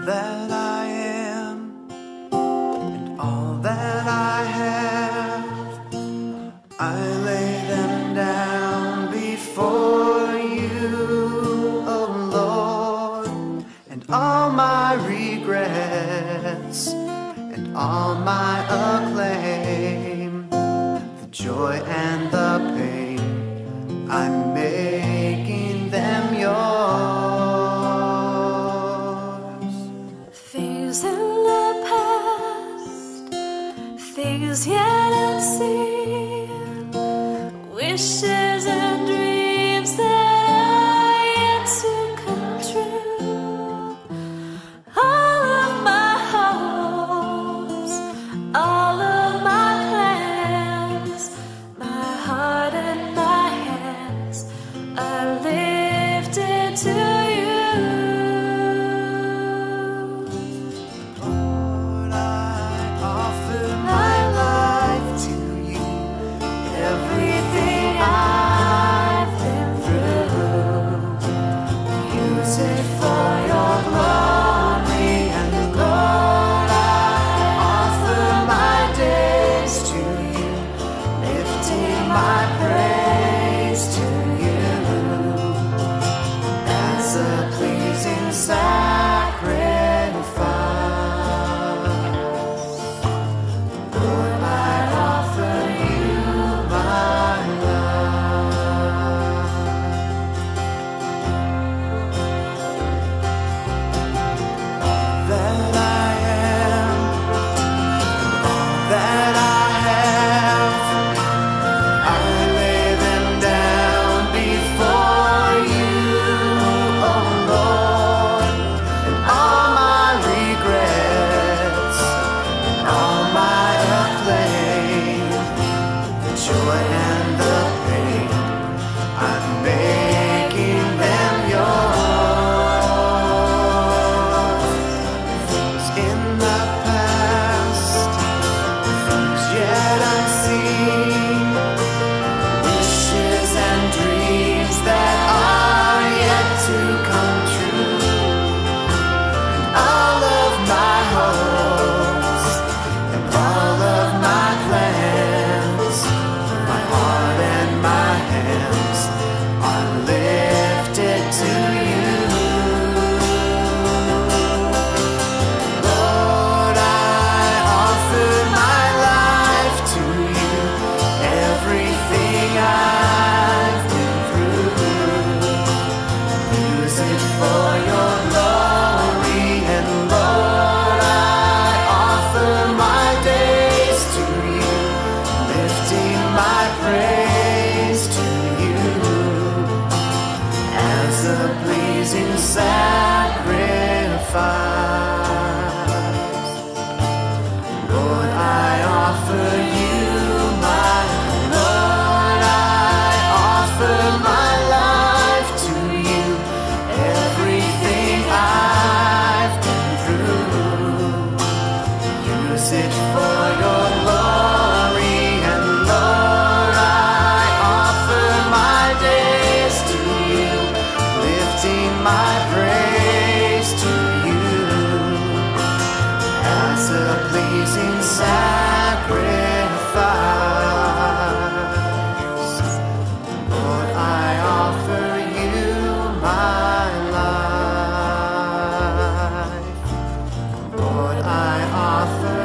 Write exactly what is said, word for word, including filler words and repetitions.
that I am and all that I have, I lay them down before you, oh Lord, and all my regrets and all my acclaim, the joy and the pain, I'm making them yours. Things in the past, things yet unseen, wishes and dreams that are yet to come true. All of my hopes, all of my plans, my heart and my hands are lifted to you. Lord, I offer my life to you, everything I've been through. Use it for your glory, and Lord, I offer my days to you, lifting my praise to you as a pleasing sacrifice. Lord, I offer you my life. That I am, that I have, I lay them down before you, oh Lord, and all my regrets, and all my acclaim, the joy and the pain, I'm making them yours. Things in the past, things yet unseen, wishes and dreams that are yet to come true, and all of my hopes and all of my plans, my heart and my hands are lifted to you. Lord, I offer my life to you, everything I've been through. Use it for your glory, and Lord, I offer my days to you, lifting my praise to you as a pleasing sacrifice. Lord, I offer you my, Lord, I offer my life to you, everything I've been through. Use it for your glory, and Lord, I offer my days to you, lifting my praise to you as a pleasing sacrifice. Lord, I offer you my life. Lord, I offer